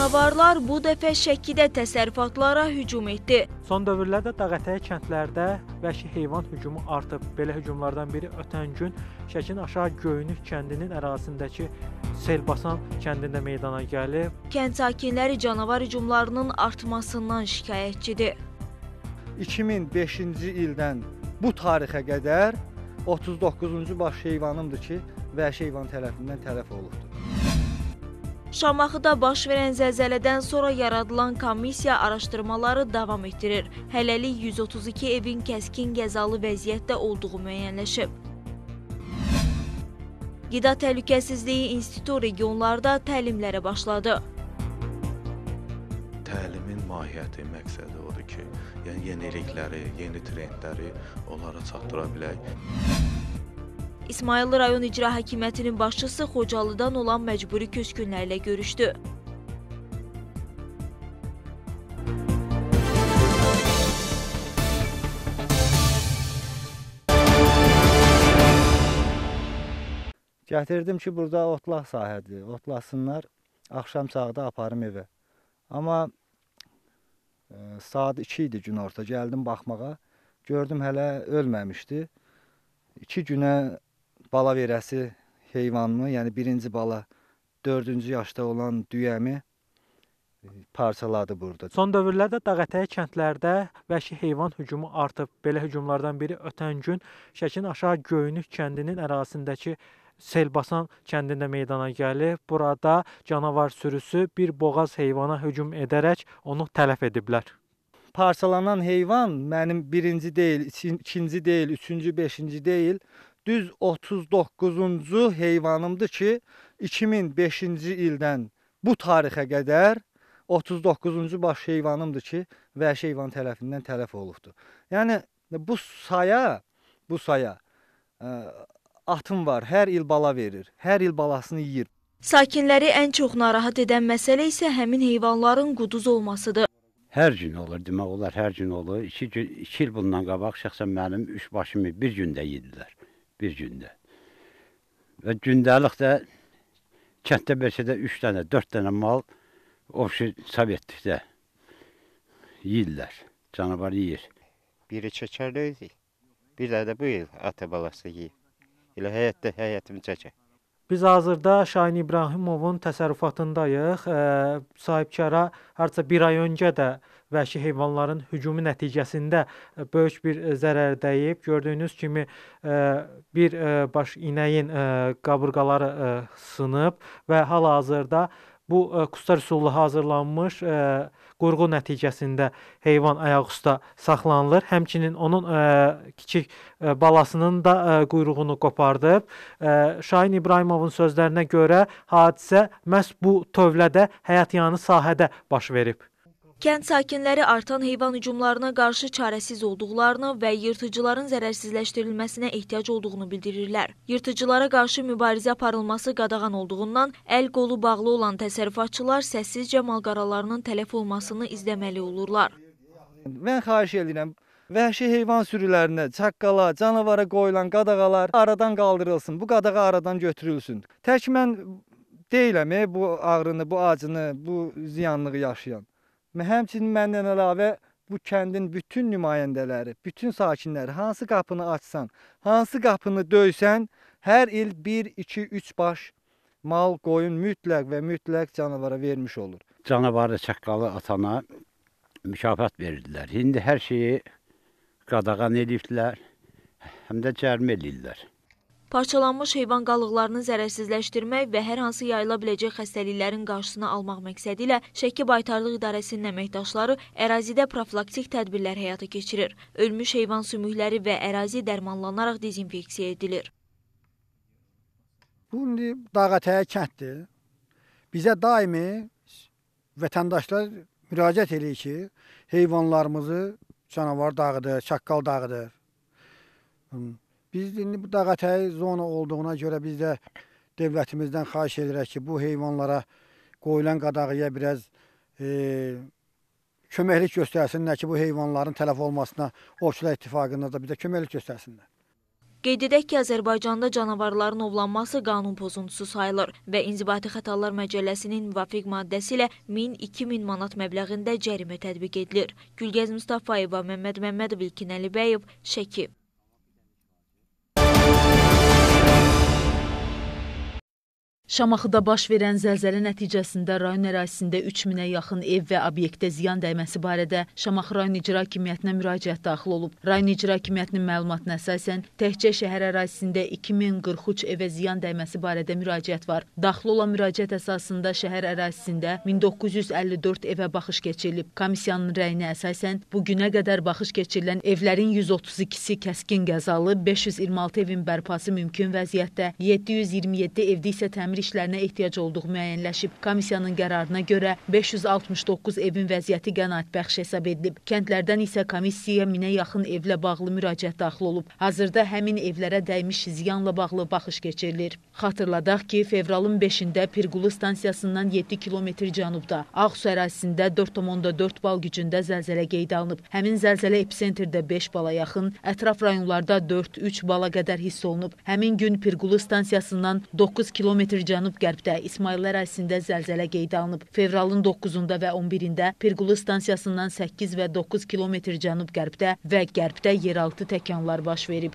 Canavarlar bu dəfə Şəkidə təsərrüfatlara hücum etdi. Son dövrlərdə dağətəyi kəndlərdə vəhşi heyvan hücumu artıb. Belə hücumlardan biri ötən gün Şəkinin Aşağı Göynük kəndinin ərazisindəki Selbasan kəndində meydana gəlib. Kənd sakinləri canavar hücumlarının artmasından şikayətçidir. 2005-ci ildən bu tarixə qədər 39-cu baş heyvanımdır ki, vəhşi heyvan tərəfindən tələf olubdur. Şamaxıda baş verən zəlzələdən sonra yaradılan komissiya araşdırmaları davam etdirir. Hələlik 132 evin kəskin qəzalı vəziyyətdə olduğu müəyyənləşib. Qida Təhlükəsizliyi İnstitutu regionlarda təlimlərə başladı. Təlimin mahiyyəti, məqsədi odur ki, yəni yenilikləri, yeni trendləri onlara çatdıra bilək. İsmayıllı rayon İcra Hakimiyyətinin başçısı Xocalıdan olan məcburi köçkünlərlə görüşdü. Gətirdim ki, burada otlaq sahədir, otlasınlar, axşam çağda aparım evə. Amma saat 2 idi günorta, gəldim baxmağa, gördüm hələ ölməmişdi. 2 günə bala verəsi heyvanımı, yəni birinci bala 4-cü yaşda olan düyəmi parçaladı burada. Son dövrlərdə dağətəyi kəndlərdə vəhşi heyvan hücumu artıb. Belə hücumlardan biri ötən gün Şəkinin Aşağı Göynük kəndinin ərazisindəki Selbasan kəndində meydana gəlib. Burada canavar sürüsü bir boğaz heyvana hücum edərək onu tələf ediblər. Parçalanan heyvan mənim birinci deyil, ikinci deyil, üçüncü, beşinci deyil. Düz 39-cu heyvanımdır ki, 2005-ci ildən bu tarixə qədər 39-cu baş heyvanımdır ki, vəhşi heyvan tərəfindən tələf olubdur. Yəni bu saya atım var, hər il bala verir, hər il balasını yeyir. Sakinləri ən çox narahat edən məsələ isə həmin heyvanların quduz olmasıdır. Hər gün olur, demək olar, hər gün olur. 2 il bundan qabaq şəxsən mənim 3 başımı bir gündə yedilər. Bir gündə. Və gündəlik də kənddə belki də 3 dənə, 4 dənə mal Sovetlikdə yeyirlər, canavar yeyir. Biri çəkərli, bir də bu il ata balası yeyir. Elə həyətimi çəkər. Biz hazırda Şahin İbrahimovun təsərrüfatındayıq. Sahibkara harca bir ay öncə də vəhşi heyvanların hücumu nəticəsində böyük bir zərər dəyib. Gördüyünüz kimi bir baş inəyin qabırğaları sınıb və hal-hazırda bu Kustar üsullu hazırlanmış qurğu nəticəsində heyvan ayaqüstə saxlanılır. Həmçinin onun kiçik balasının da quyruğunu qopardıb. Şahin İbrahimovun sözlərinə görə hadisə məhz bu tövlədə həyatyanı sahədə baş verib. Kənd sakinləri artan heyvan hücumlarına qarşı çarəsiz olduqlarını və yırtıcıların zərərsizləşdirilməsinə ehtiyac olduğunu bildirirlər. Yırtıcılara qarşı mübarizə aparılması qadağan olduğundan əl-qolu bağlı olan təsərrüfatçılar səssizcə malqaralarının tələf olmasını izləməli olurlar. Mən xahiş edirəm, vəhşi heyvan sürülərinə, çaqqala, canavara qoyulan qadağalar aradan qaldırılsın, bu qadağa aradan götürülsün. Tək mən deyiləm bu ağrını, bu acını, bu ziyanlığı yaşayan. Həmçinin məndən əlavə bu kəndin bütün nümayəndələri, bütün sakinləri hansı qapını açsan, hansı qapını döysən, hər il 1, 2, 3 baş mal, qoyun mütləq və mütləq canavara vermiş olur. Canavarı çaqqalı atana mükafat verirdilər. İndi hər şeyi qadağan edibdilər, həm də cərimə edirlər. Parçalanmış heyvan qalıqlarını zərərsizləşdirmək və hər hansı yayıla biləcək xəstəliklərin qarşısını almaq məqsədi ilə Şəki Baytarlıq İdarəsinin əməkdaşları ərazidə profilaktik tədbirlər həyata keçirir. Ölmüş heyvan sümükləri və ərazi dərmanlanaraq dezinfeksiya edilir. Bu indi dağətəyi kənddir. Bizə daimi vətəndaşlar müraciət edir ki, heyvanlarımızı canavar dağıdır, çaqqal dağıdır. Biz indi bu dağətəyi zona olduğuna görə biz də dövlətimizdən xahiş edirək ki, bu heyvanlara qoyulan qadağıya biraz köməklik göstərsinlər ki, bu heyvanların tələf olmasına Ovçular İttifaqında da bizə köməklik göstərsinlər. Qeyd edək ki, Azərbaycanda canavarların ovlanması qanun pozuntusu sayılır və İnzibati Xətalar Məcəlləsinin müvafiq maddəsi ilə 1000-2000 manat məbləğində cərimə tətbiq edilir. Gülgəz Mustafayeva, Məmməd Məmmədov, İlkin Əlibəyev, Şəki. Şamaxıda baş verən zəlzələ nəticəsində rayon ərazisində 3000-ə yaxın ev və obyektə ziyan dəyməsi barədə Şamaxı rayon İcra Hakimiyyətinə müraciət daxil olub. Rayon İcra Hakimiyyətinin məlumatına əsasən təkcə şəhər ərazisində 2043 evə ziyan dəyməsi barədə müraciət var. Daxil olan müraciət əsasında şəhər ərazisində 1954 evə baxış keçirilib. Komissiyanın rəyinə əsasən bu günə qədər baxış keçirilən evlərin 132-si kəskin qəzalı, 526 evin bərpası mümkün vəziyyətdə, 727 evdə isə təmir işlərinə ehtiyac olduğu müəyyənləşib. Komissiyanın qərarına görə 569 evin vəziyyəti qənaətbəxş hesab edilib. Kəndlərdən isə komissiyaya 1000-ə yaxın evlə bağlı müraciət daxil olub. Hazırda həmin evlərə dəymiş ziyanla bağlı baxış keçirilir. Xatırladaq ki, fevralın 5-də Pirqulu stansiyasından 7 kilometr cənubda, Ağsu ərazisində 4,4 bal gücündə zəlzələ qeydə alınıb. Həmin zəlzələ episentrdə 5 bala yaxın, ətraf rayonlarda 4-3 bala qədər hiss olunub. Həmin gün Pirqulu stansiyasından 9 kilometr cənub-qərbdə İsmayıl ərazisində zəlzələ qeydə alınıb. Fevralın 9-da və 11-də Pirqulu stansiyasından 8 və 9 kilometr cənub-qərbdə və qərbdə yeraltı təkanlar baş verib.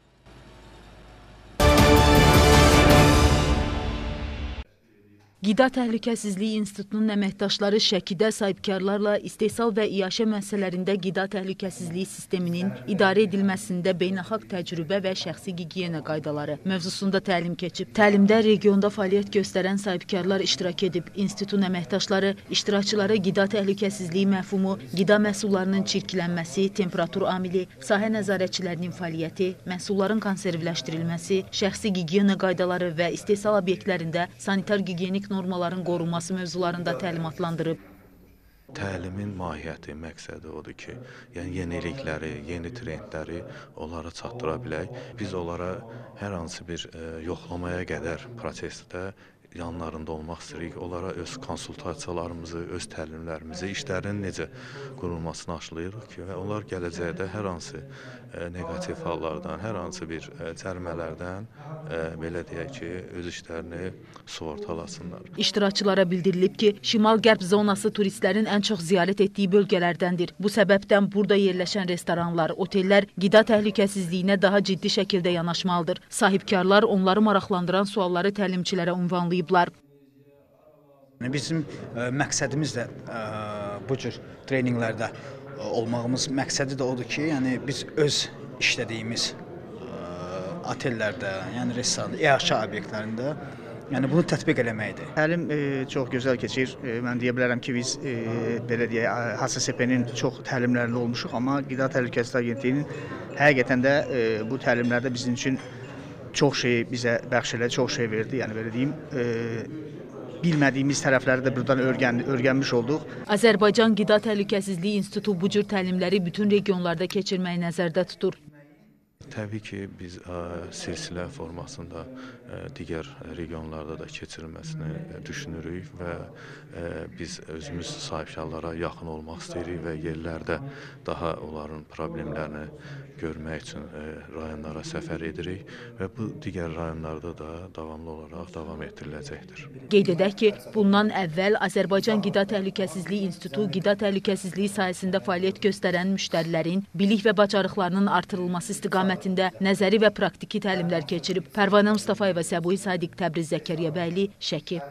Qida Təhlükəsizliyi İnstitutunun əməkdaşları Şəkidə sahibkarlarla istehsal və iaşə müəssisələrində qida təhlükəsizliyi sisteminin idarə edilməsində beynəlxalq təcrübə və şəxsi gigiyena qaydaları mövzusunda təlim keçib. Təlimdə regionda fəaliyyət göstərən sahibkarlar iştirak edib. İnstitutun əməkdaşları iştirakçılara qida təhlükəsizliyi məfhumu, qida məhsullarının çirklənməsi, temperatur amili, sahə nəzarətçilərinin fəaliyyəti, məhsulların konservləşdirilməsi, şəxsi gigiyena qaydaları və istehsal obyektlərində sanitar gigiyenik normaların qorunması mövzularında təlimatlandırıb. Təlimin mahiyyəti, məqsədi odur ki, yəni yenilikləri, yeni trendləri onlara çatdıra bilək. Biz onlara hər hansı bir yoxlamaya qədər prosesdə yanlarında olmaq istəyirik. Onlara öz konsultasiyalarımızı, öz təlimlərimizi, işlərin necə qurulmasını aşılayırıq ki, və onlar gələcəkdə hər hansı negativ hallardan, hər hansı bir cərimələrdən belə deyək ki, öz işlərini sığortalasınlar. İştirakçılara bildirilib ki, şimal-qərb zonası turistlərin ən çox ziyarət etdiyi bölgələrdəndir. Bu səbəbdən burada yerləşən restoranlar, otellər qida təhlükəsizliyinə daha ciddi şəkildə yanaşmalıdır. Sahibkarlar onları maraqlandıran sualları təlimçilərə ünvanlayıblar. Bizim məqsədimiz də bu cür treninqlərdə olmağımız məqsədi də odur ki, yəni biz öz işlədiyimiz otellərdə, yəni restoran, iaşə obyektlərində yəni bunu tətbiq eləməkdir. Təlim çox gözəl keçir. Mən deyə bilərəm ki, biz belə deyək, HSSP-nin çox təlimlərində olmuşuq, amma Qida Təhlükəsizliyi Agentliyinin həqiqətən də bu təlimlərdə bizim üçün çox şey bizə bəxş elədi, çox şey verdi. Yəni belə deyim, bilmədiyimiz tərəfləri də buradan öyrənmiş olduq. Azərbaycan Qida Təhlükəsizliyi İnstitutu bu cür təlimləri bütün regionlarda keçirməyi nəzərdə tutur. Təbii ki, biz silsilə formasında digər regionlarda da keçirilməsini düşünürük və biz özümüz sahibkarlara yaxın olmaq istəyirik və yerlərdə daha onların problemlərini görmək üçün rayonlara səfər edirik və bu digər rayonlarda da davamlı olaraq davam etdiriləcəkdir. Qeyd edək ki, bundan əvvəl Azərbaycan Qida Təhlükəsizliyi İnstitutu qida təhlükəsizliyi sahəsində fəaliyyət göstərən müştərilərin bilik və bacarıqlarının artırılması istiqamətində nəzəri və praktiki təlimlər keçirib. Pərvanə Mustafayeva, Səbuhi Sadiq, Təbriz, Zəkəriyyəbəyli, Şəki.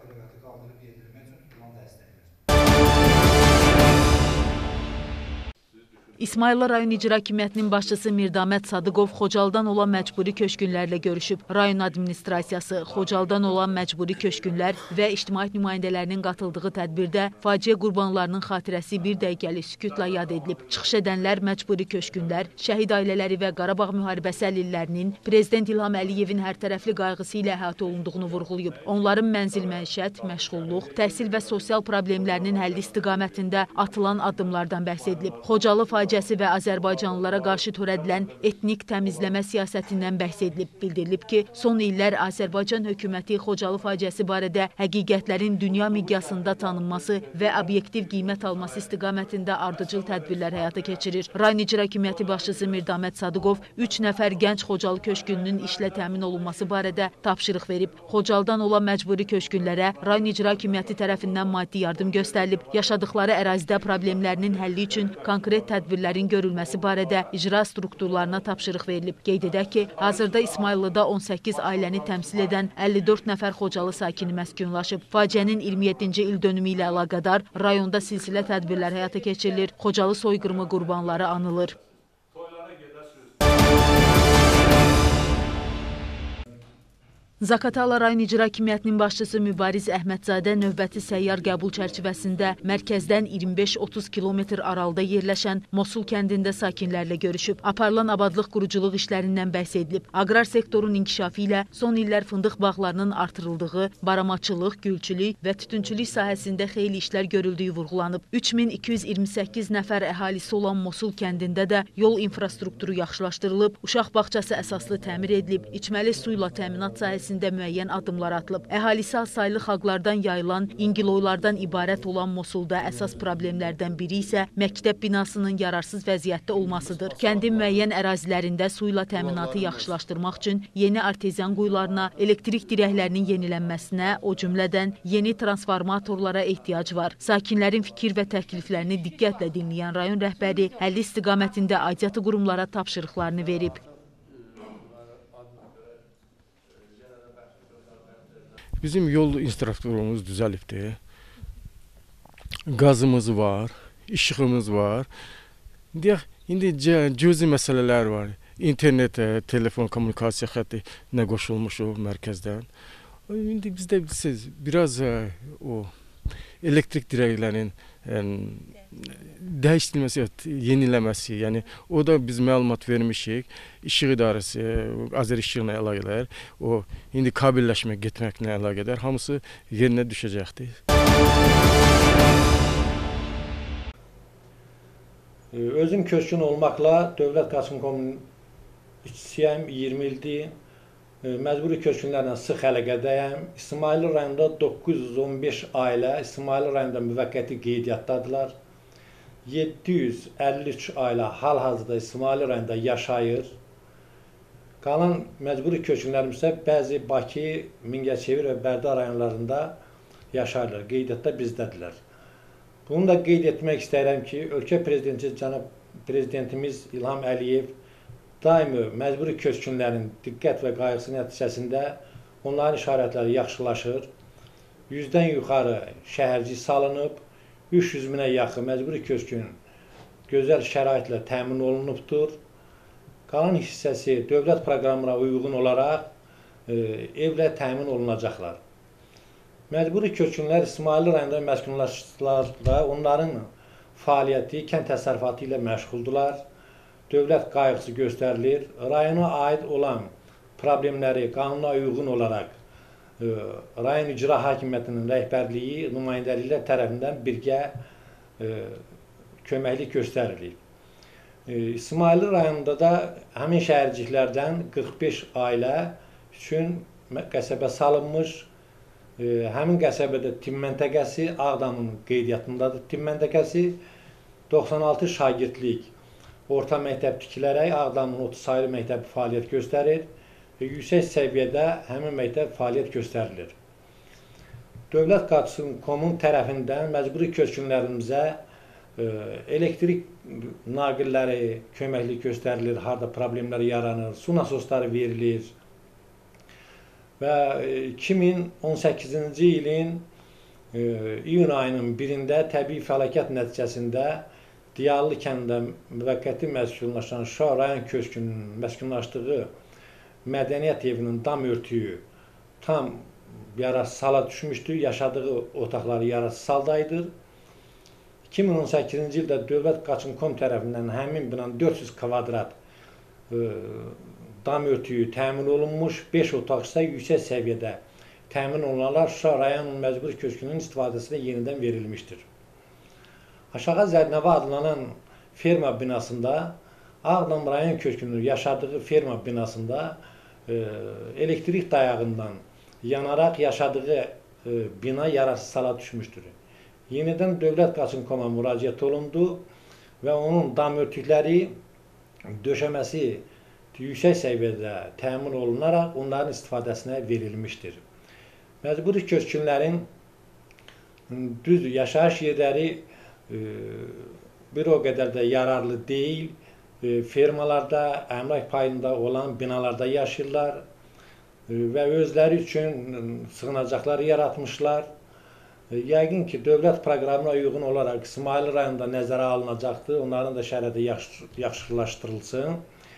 İsmayıllı rayon İcra Hakimiyyətinin başçısı Mirdamət Sadıqov Xocaldan olan məcburi köçkünlərlə görüşüb. Rayon administrasiyası Xocaldan olan məcburi köçkünlər və ictimaiyyət nümayəndələrinin qatıldığı tədbirdə faciə qurbanlarının xatirəsi bir dəqiqəlik sükutla yad edilib. Çıxış edənlər məcburi köçkünlər, şəhid ailələri və Qarabağ müharibəsi əlillərinin Prezident İlham Əliyevin hərtərəfli qayğısı ilə əhatə olunduğunu vurğulayıb. Onların mənzil məişət, məşğulluq, təhsil və sosial problemlərinin həlli istiqamətində atılan addımlardan bəhs edilib. Xocalı faciə faciəsi və azərbaycanlılara qarşı törədilən etnik təmizləmə siyasətindən bəhs edilib. Bildirilib ki, son illər Azərbaycan hökuməti Xocalı faciəsi barədə həqiqətlərin dünya miqyasında tanınması və obyektiv qiymət alması istiqamətində ardıcıl tədbirlər həyata keçirir. Rayon İcra Hakimiyyəti başçısı Mirdamət Sadıqov 3 nəfər gənc Xocalı köşkününün işlə təmin olunması barədə tapşırıq verib. Xocalıdan olan məcburi köşkünlərə Rayon İcra Hakimiyyəti tərəfindən maddi yardım göstərilib. Yaşadıkları ərazidə problemlərinin həlli üçün konkret tədbirlərin görülməsi barədə icra strukturlarına tapşırıq verilib. Qeyd edək ki, hazırda İsmayıllıda 18 ailəni təmsil edən 54 nəfər Xocalı sakini məskunlaşıb. Faciənin 27-ci il dönümü ilə əlaqədar rayonda silsilə tədbirlər həyata keçirilir. Xocalı soyqırımı qurbanları anılır. Zaqatala rayon İcra Hakimiyyətinin başçısı Mübariz Əhmədzadə növbəti səyyar qəbul çərçivəsində mərkəzdən 25-30 kilometr aralıda yerləşən Mosul kəndində sakinlərlə görüşüb. Aparılan abadlıq quruculuq işlərindən bəhs edilib. Aqrar sektorun inkişafı ilə son illər fındıq bağlarının artırıldığı, baramaçılıq, gülçülük və tütünçülük sahəsində xeyli işlər görüldüyü vurğulanıb. 3228 nəfər əhalisi olan Mosul kəndində də yol infrastrukturu yaxşılaşdırılıb, uşaq bağçası əsaslı təmir edilib, içməli suyla təminat sahəsində müəyyən addımlar atılıb. Əhalisi azsaylı xalqlardan yayılan, ingiloylardan ibarət olan Mosulda əsas problemlərdən biri isə məktəb binasının yararsız vəziyyətdə olmasıdır. Kəndin müəyyən ərazilərində suyla təminatı yaxşılaşdırmaq üçün yeni arteziyan quyularına, elektrik dirəklərinin yenilənməsinə, o cümlədən yeni transformatorlara ehtiyac var. Sakinlərin fikir və təkliflərini diqqətlə dinləyən rayon rəhbəri həlli istiqamətində aidiyyatı qurumlara tapşırıqlarını verib. Bizim yol infrastrukturumuz düzəlibdir. Qazımız var, işığımız var. Deyək, indi cüzi məsələlər var. İnternet, telefon, kommunikasiya xəttinə qoşulmuşuq mərkəzdən. İndi bizdə biraz o elektrik dirəklərinin dəyişdirilməsi, yeniləməsi, yəni o da biz məlumat vermişik. İşıq idarəsi, Azər İşıqla əlaqədar, o indi kabelləşmə getməklə əlaqədar hamısı yerinə düşəcəkdir. Özüm köçkün olmaqla Dövlət Qaçqın Komitəsinin işçisiyəm, 20 ildir. Məcburi köçkünlərlə sıx əlaqədəyəm. İsmayılı rayonunda 915 ailə İsmayılı rayonunda müvəqqəti qeydiyyatdadılar. 753 ailə hal-hazırda İsmayılı rayonunda yaşayır. Qalan məcburi köçkünlərimiz isə bəzi Bakı, Mingəçevir və Bərdə rayonlarında yaşayırlar. Qeydiyyatda bizdədirlər. Bunu da qeyd etmək istəyirəm ki, ölkə prezidenti cənab prezidentimiz İlham Əliyev daimi məcburi köçkünlərin diqqət və qayğısı nəticəsində onların işarətləri yaxşılaşır. 100-dən yuxarı şəhərci salınıb, 300 minə yaxın məcburi köçkün gözəl şəraitlə təmin olunubdur. Qalan hissəsi dövlət proqramına uyğun olaraq evlə təmin olunacaqlar. Məcburi köçkünlər İsmayılı rayonunda məskunlaşdılar, onların fəaliyyəti kənd təsərrüfatı ilə məşğuldular. Dövlət qayğısı göstərilir. Rayona aid olan problemləri qanuna uyğun olaraq Rayon İcra Hakimiyyətinin rəhbərliyi, nümayəndəliklər tərəfindən birgə köməklik göstərilir. İsmayılı rayonunda da həmin şəhərciklərdən 45 ailə üçün qəsəbə salınmış. Həmin qəsəbədə tibb məntəqəsi Ağdamın qeydiyyatındadır. Tibb məntəqəsi 96 şagirdlik orta məktəb tikilərək Ağdamın 30 saylı məktəbi fəaliyyət göstərir və yüksək səviyyədə həmin məktəb fəaliyyət göstərilir. Dövlət Qaçqın Komitəsinin tərəfindən məcburi köçkünlərimizə elektrik naqilləri köməklik göstərilir, harda problemlər yaranır, su nasosları verilir və 2018-ci ilin iyun ayının 1-də təbii fəlakət nəticəsində Diyarlı kəndində müvəqqəti məskunlaşan Şuşa rayon köçkünün məskunlaşdığı mədəniyyət evinin dam örtüyü tam yararsız hala düşmüşdü, yaşadığı otaqları yararsız haldaydı. 2018-ci ildə Dövlət Qaçqın Komitəsi tərəfindən həmin binanın 400 kvadrat dam örtüyü təmin olunmuş, 5 otaq isə yüksək səviyyədə təmin olunanlar Şuşa rayonunun məcburi köçkünün istifadəsinə yenidən verilmişdir. Aşağı Zərnəvə adlanan ferma binasında, Ağdam rayon köşkünün yaşadığı ferma binasında elektrik dayağından yanarak yaşadığı bina yararsız hala düşmüşdür. Yenidən Dövlət Qaçınkoma müraciət olundu və onun dam örtükləri döşəməsi yüksək səviyyədə təmin olunaraq onların istifadəsinə verilmişdir. Məcburi köçkünlərin düz yaşayış yerləri bir o qədər də yararlı deyil. Fermalarda, əmlak payında olan binalarda yaşayırlar və özləri üçün sığınacaqlar yaratmışlar. Yəqin ki, dövlət proqramına uyğun olaraq İsmail rayonunda nəzərə alınacaqdır. Onların da şəraiti yaxşılaşdırılsın.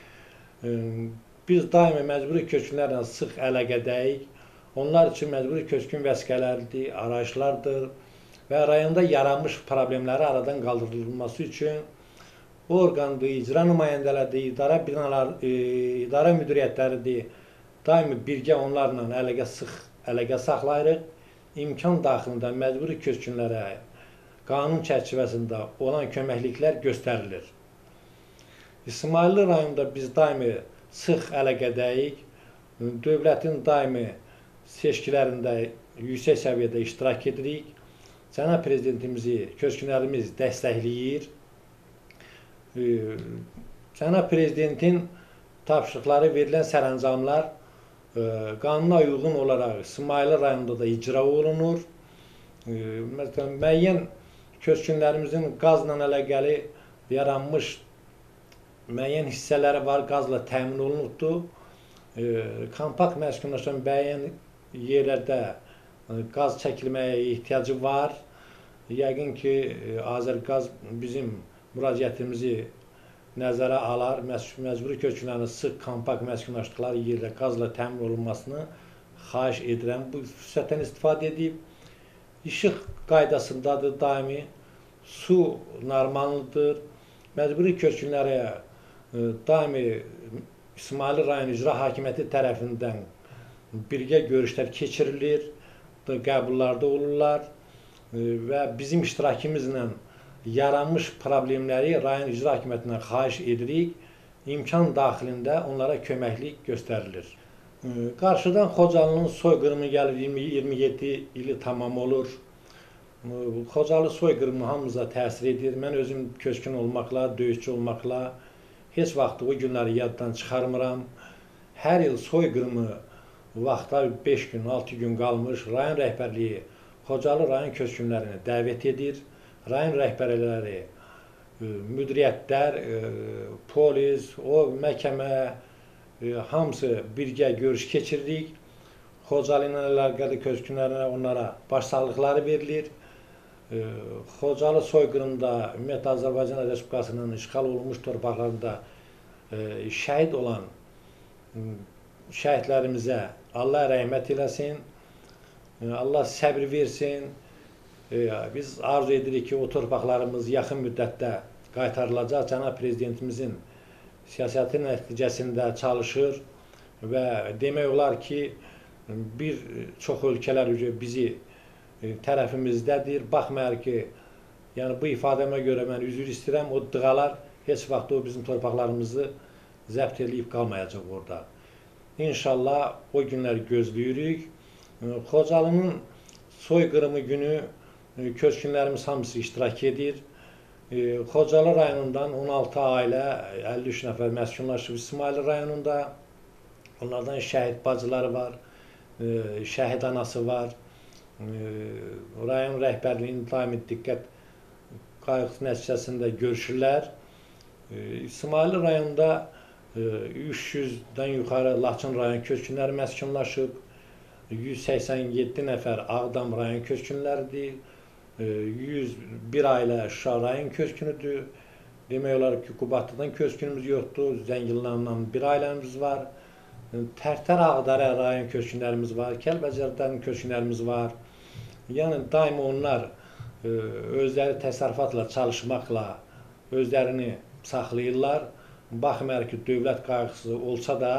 Biz daimi məcburi köçkünlərlə sıx əlaqədəyik. Onlar üçün məcburi köçkün vəsiqələridir, arayışlardır və rayonda yaranmış problemləri aradan qaldırılması üçün orqandır, icra nümayəndələridir, idarə müdiriyyətləridir. Daimi birgə onlarla sıx əlaqə saxlayırıq. İmkan daxilində məcburi köçkünlərə qanun çərçivəsində olan köməkliklər göstərilir. İsmailli rayonunda biz daimi sıx əlaqədəyik. Dövlətin daimi seçkilərində yüksək səviyyədə iştirak edirik. Cənab Prezidentimizi köçkünlərimiz dəstəkləyir. Cənab Prezidentin tapşırıqları verilən sərəncamlar qanuna uyğun olaraq İsmailli rayonunda da icra olunur. Məsələn, müəyyən köçkünlərimizin qazla əlaqəli yaranmış müəyyən hissələri var, qazla təmin olunubdur. Kompakt məskunlaşan müəyyən yerlərdə qaz çəkilməyə ehtiyacı var. Yəqin ki, Azərqaz bizim müraciətimizi nəzərə alar, məcburi köçkünlərin sıx kompakt məskunlaşdıqları yerdə qazla təmin olunmasını xahiş edirəm. Bu fürsətdən istifadə edib, işıq qaydasındadır daimi, su normaldır. Məcburi köçkünlərə daimi İsmailli rayon icra hakimiyyəti tərəfindən birgə görüşlər keçirilir, qəbullarda olurlar və bizim iştirakimizlə yaranmış problemləri rayon icra hakimiyyətindən xahiş edirik. İmkan daxilində onlara köməklik göstərilir. Qarşıdan Xocalının soyqırımı gəlir, 27 ili tamam olur. Xocalı soyqırımı hamımıza təsir edir. Mən özüm köçkün olmaqla, döyüşçü olmaqla heç vaxt o günləri yaddan çıxarmıram. Hər il soyqırımı vaxtlar 5 gün, 6 gün qalmış rayon rəhbərliyi Xocalı rayon köçkünlərini dəvət edir. Rayon rəhbərləri, müdiriyyətlər, polis, o məhkəmə, hamısı birgə görüş keçiririk. Xocalı ilə əlaqəli köçkünlərə onlara başsağlıqları verilir. Xocalı soyqırımda ümumiyyətlə Azərbaycan Respublikasının işğal olunmuş torpaqlarında şəhid olan şəhidlərimizə Allah rəhmət eləsin, Allah səbr versin. Biz arzu edirik ki, o torpaqlarımız yaxın müddətdə qaytarılacaq. Cənab Prezidentimizin siyasəti nəticəsində çalışır və demək olar ki, bir çox ölkələr bizi tərəfimizdədir. Baxmayaraq ki, yəni bu ifadəmə görə mən üzr istəyirəm, o dığalar heç vaxt o bizim torpaqlarımızı zəbt edib qalmayacaq orada. İnşallah o günləri gözləyirik. Xocalının soyqırımı günü köçkünlərimiz hamısı iştirak edir. Xocalı rayonundan 16 ailə, 53 nəfər məskunlaşıb İsmailli rayonunda. Onlardan şəhid bacıları var, şəhid anası var. Rayon rəhbərliyinin daimi diqqət qayğısı nəticəsində görüşürlər. İsmailli rayonunda 300-dən yuxarı Laçın rayon köçkünləri məskunlaşıb. 187 nəfər Ağdam rayon köçkünləridir. 101 ailə Şuşa rayon köçkünüdür. Demək olar ki, Qubadlıdan köçkünümüz yoxdur. Zəngilandan bir ailəmiz var. Tərtər Ağdərə rayon köçkünlərimiz var. Kəlbəcərdən köçkünlərimiz var. Yəni, daimi onlar özləri təsərrüfatla çalışmaqla özlərini saxlayırlar. Baxmayaraq ki, dövlət qayğısı olsa da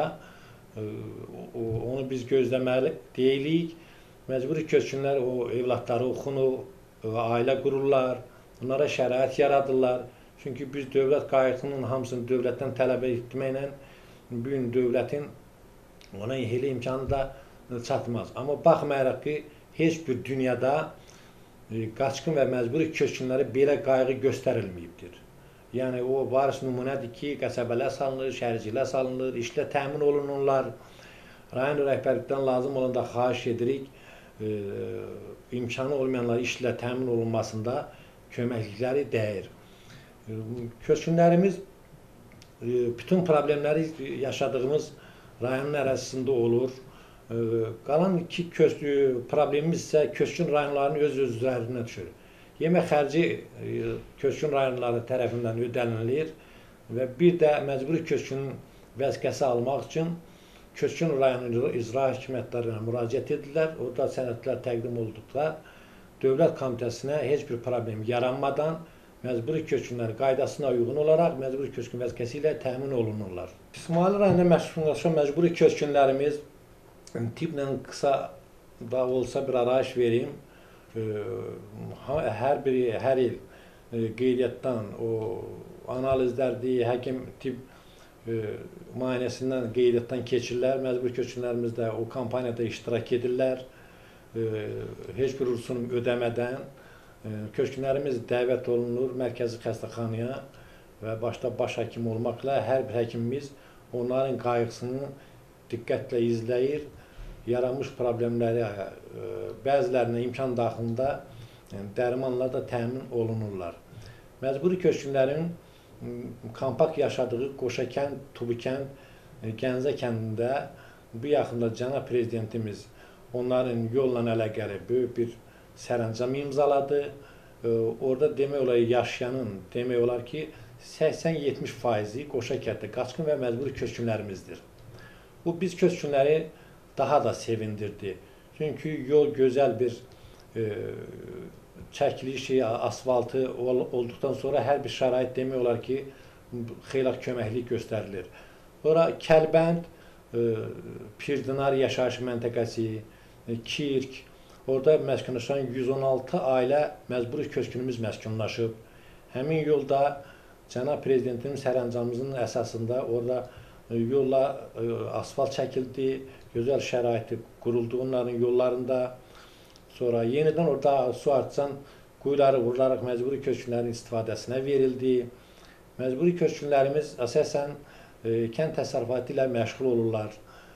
onu biz gözləməli deyilik. Məcburi köçkünlər o evlatları oxunur, ailə qururlar, onlara şərait yaradırlar. Çünki biz dövlət qayğısının hamısını dövlətdən tələb etməklə bu gün dövlətin ona elə imkanı da çatmaz. Amma baxmayaraq ki, heç bir dünyada qaçqın və məcburi köçkünlərə belə qayğı göstərilməyibdir. Yəni o varis nümunədir ki, qəsəbələr salınır, şəhərciklər salınır, işlə təmin olunurlar. Rayon rəhbərlikdən lazım olanda xahiş edirik, imkanı olmayanlar işlə təmin olunmasında köməklikləri dəyir. Köçkünlərimiz bütün problemləri yaşadığımız rayonun ərazisində olur. Qalan iki problemimiz isə köçkün rayonlarının öz üzərinə düşür. Yemək xərci köçkün rayonları tərəfindən ödənilir və bir də məcburi köçkünün vəsiqəsi almaq üçün köçkün rayonu icra hakimiyyətlərinə müraciət edirlər. Orada sənədlər təqdim olduqda Dövlət Komitəsinə heç bir problem yaranmadan məcburi köçkünlər qaydasına uyğun olaraq məcburi köçkün vəsiqəsi ilə təmin olunurlar. İsmail rayonunda məskunlaşan məcburi köçkünlərimiz tiplə qısa da olsa bir arayış vereyim. Hər il qeydiyyatdan o analizlərdir, həkim tip müayinəsindən qeydiyyatdan keçirlər. Məcburi köçkünlərimiz də o kampaniyada iştirak edirlər. Heç bir rüsum ödəmədən köçkünlərimiz dəvət olunur mərkəzi xəstəxanaya və başda baş həkim olmaqla hər bir həkimimiz onların qayğısını diqqətlə izləyir. Yaranmış problemləri bəzilərinə imkan daxilində dərmanla da təmin olunurlar. Məcburi köçkünlərin kompakt yaşadığı Qoşakənd, Tubikənd, Gəncə kəndində bu yaxında cənab prezidentimiz onların yolla əlaqəli böyük bir sərəncam imzaladı. Orada demək olar yaşayanın, demək olar ki 80-70% Qoşakənddə qaçqın və məcburi köçkünlərimizdir. Bu biz köçkünləri daha da sevindirdi. Çünki yol gözəl bir çəkilişi, asfaltı olduqdan sonra hər bir şərait demək olar ki xeyli köməklik göstərilir. Ora Kəlbənd, Pirdinar yaşayış məntəqəsi, Kirk, orada məskunlaşan 116 ailə məcburi köçkünümüz məskunlaşıb. Həmin yolda cənab prezidentin sərəncamımızın əsasında orada yolla asfalt çəkildi, gözəl şəraiti quruldu onların yollarında. Sonra yenidən orada su artsan quyuları vurularaq məcburi köçkünlərin istifadəsinə verildi. Məcburi köçkünlərimiz əsasən kənd təsərrüfatı ilə məşğul olurlar.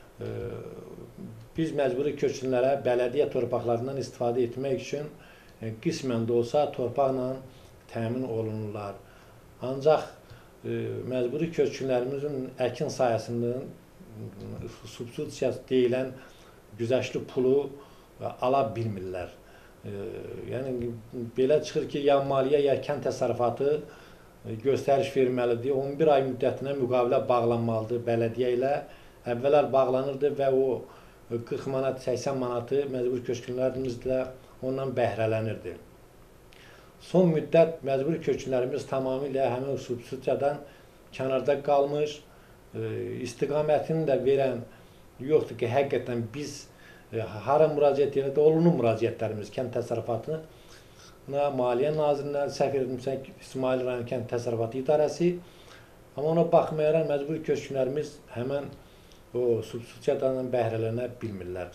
Biz məcburi köçkünlərə bələdiyyə torpaqlarından istifadə etmək üçün qismən də olsa torpaqla təmin olunurlar. Ancaq məcburi köçkünlərimizin əkin sayəsindən subsidiyası deyilən güzəştli pulu ala bilmirlər. Yəni belə çıxır ki, ya maliyyə, ya kənd təsərrüfatı göstəriş verməlidir. 11 ay müddətinə müqavilə bağlanmalıdır bələdiyyə ilə. Əvvəllər bağlanırdı və o 40 manat, 80 manatı məcburi köçkünlərimiz də ondan bəhrələnirdi. Son müddət məcburi köçkünlərimiz tamamilə həmin subsidiyadan kənarda qalmış, istiqamətini də verən yoxdur ki, həqiqətən biz hara müraciət edəndə olunur müraciətlərimiz kənd təsərrüfatına, Maliyyə Nazirinə, səhv edilmişsə İsmail rayon kənd təsərrüfatı idarəsi, amma ona baxmayaraq məcburi köçkünlərimiz həmən o subsidiyadan bəhrələnə bilmirlər.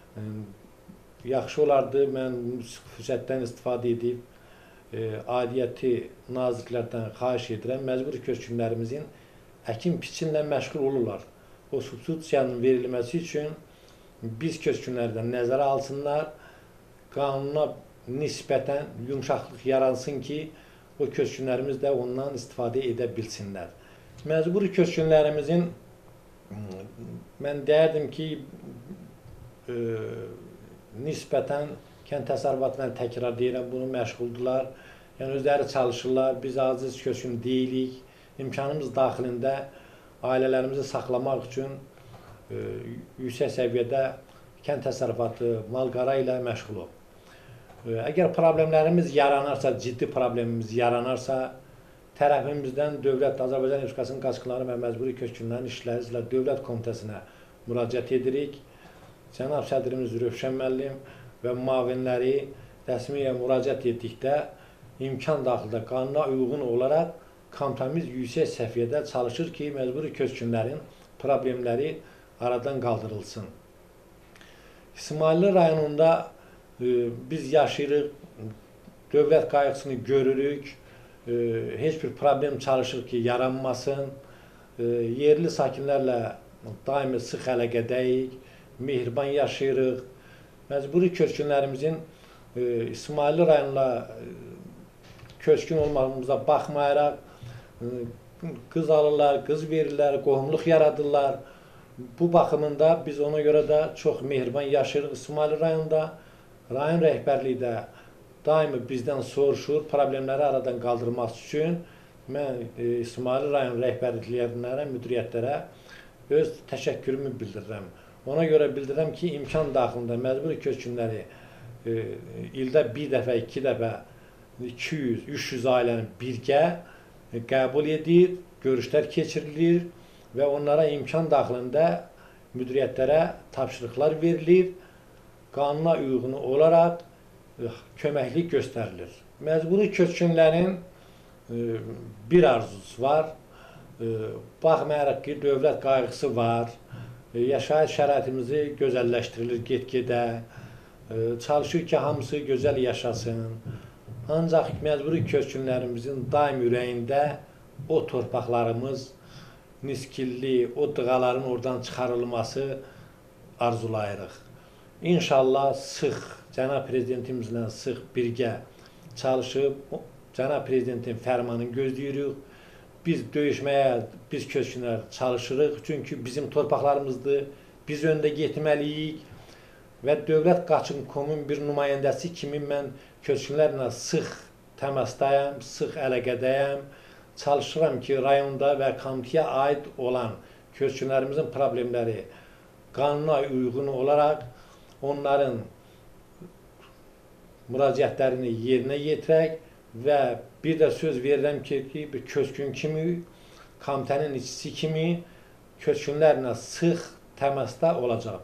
Yaxşı olardı, mən fürsətdən istifadə edib aidiyyəti nazirliklərdən xahiş edirəm, məcburi köçkünlərimizin əkin biçinlə məşğul olurlar. O subsidiyanın verilməsi üçün biz köçkünlərdən nəzərə alsınlar, qanuna nisbətən yumşaqlıq yaransın ki, o köçkünlərimiz də ondan istifadə edə bilsinlər. Məcburi köçkünlərimizin mən deyərdim ki, nisbətən kənd təsərrüfatından təkrar deyirəm, bunu məşğuldurlar. Yəni özləri çalışırlar, biz aciz köçkün deyilik. İmkanımız daxilində ailələrimizi saxlamaq üçün yüksək səviyyədə kənd təsərrüfatı, mal-qara ilə məşğul olub. Əgər problemlərimiz yaranarsa, ciddi problemimiz yaranarsa, tərəfimizdən dövlət, Azərbaycan Respublikasının qaçqınları və məcburi köçkünlərin işləri üzrə Dövlət Komitəsinə müraciət edirik. Cənab sədrimiz Rövşən müəllim və müavinləri rəsmiyə müraciət etdikdə imkan daxilində qanuna uyğun olaraq komitemiz yüksek səviyyədə çalışır ki, məcburi köçkünlərin problemləri aradan qaldırılsın. İsmailli rayonunda biz yaşayırıq, dövlət qayğısını görürük, heç bir problem çalışır ki, yaranmasın. Yerli sakinlərlə daimi sıx əlaqədəyik, mehriban yaşayırıq. Məcburi köçkünlərimizin İsmailli rayonuna köçkün olmamıza baxmayaraq, qız alırlar, qız verirlər, qohumluq yaradırlar. Bu baxımında biz ona görə də çox mehriban yaşayırıq İsmailli rayonunda. Rayon rəhbərliyi də daimi bizdən soruşur, problemləri aradan qaldırmaq üçün. Mən İsmailli rayon rəhbərliklərə, müdiriyyətlərə öz təşəkkürümü bildirirəm. Ona görə bildirirəm ki, imkan daxilində məcburi köçkünləri ildə bir dəfə, iki dəfə 200-300 ailəni birgə qəbul edir, görüşlər keçirilir və onlara imkan daxilində müdiriyyətlərə tapşırıqlar verilir, qanuna uyğun olaraq köməklik göstərilir. Məcburi köçkünlərin bir arzusu var, baxmayaraq ki, dövlət qayğısı var, yaşayış şəraitimizi gözəlləşdirilir get-gedə, çalışır ki, hamısı gözəl yaşasın. Ancaq məcburi köçkünlərimizin daim ürəyində o torpaqlarımız niskilli, o dığaların oradan çıxarılması arzulayırıq. İnşallah sıx, cənab prezidentimizlə sıx birgə çalışıb, cənab prezidentin fərmanını gözləyirik. Biz döyüşməyə, biz köçkünlər çalışırıq. Çünki bizim torpaqlarımızdır, biz öndə getməliyik. Və Dövlət Qaçın Komun bir nümayəndəsi kimi mən köçkünlərlə sıx təmasdayam, sıx əlaqədəyəm. Çalışıram ki, rayonda və komitəyə aid olan köçkünlərimizin problemləri qanuna uyğun olaraq onların müraciətlərini yerinə yetirək və bir də söz verirəm ki, bir köçkün kimi, komitənin işçisi kimi köçkünlərlə sıx təmasda olacaq.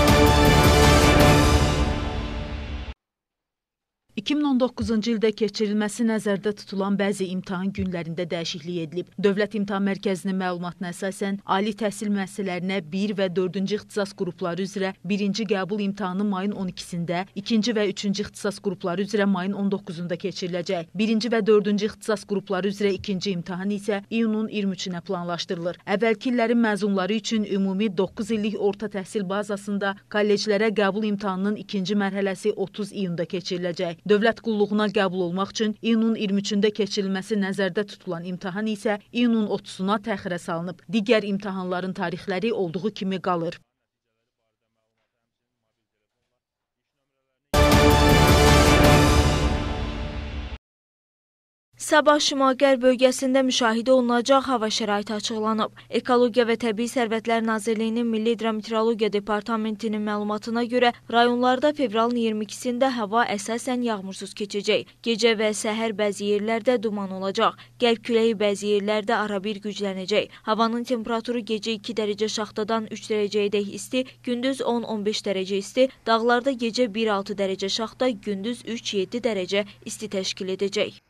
2019-cu ildə keçirilməsi nəzərdə tutulan bəzi imtahan günlərində dəyişiklik edilib. Dövlət İmtahan Mərkəzinin məlumatına əsasən, ali təhsil müəssisələrinə 1 və 4-cü ixtisas qrupları üzrə 1-ci qəbul imtahanı mayın 12-sində, 2-ci və 3-cü ixtisas qrupları üzrə mayın 19-da keçiriləcək. 1-ci və 4-cü ixtisas qrupları üzrə 2-ci imtahan isə iyunun 23-nə planlaşdırılır. Əvvəlki illərin məzunları üçün ümumi 9 illik orta təhsil bazasında kolleclərə qəbul imtahanının 2-ci mərhələsi 30 iyunda keçiriləcək. Dövlət qulluğuna qəbul olmaq üçün iyunun 23-də keçirilməsi nəzərdə tutulan imtahan isə iyunun 30-una təxirə salınıb. Digər imtahanların tarixləri olduğu kimi qalır. Sabah şimal-qərb bölgəsində müşahidə olunacaq hava şəraiti açıqlanıb. Ekologiya və Təbii Sərvətlər Nazirliyinin Milli Hidrometeorologiya Departamentinin məlumatına görə rayonlarda fevralın 22-sində hava əsasən yağmursuz keçəcək. Gecə və səhər bəzi yerlərdə duman olacaq. Qərb küləyi bəzi yerlərdə arabir güclənəcək. Havanın temperaturu gecə 2 dərəcə şaxtadan 3 dərəcəyədək isti, gündüz 10-15 dərəcə isti, dağlarda gecə 1-6 dərəcə şaxta, gündüz 3-7 dərəcə isti təşkil edəcək.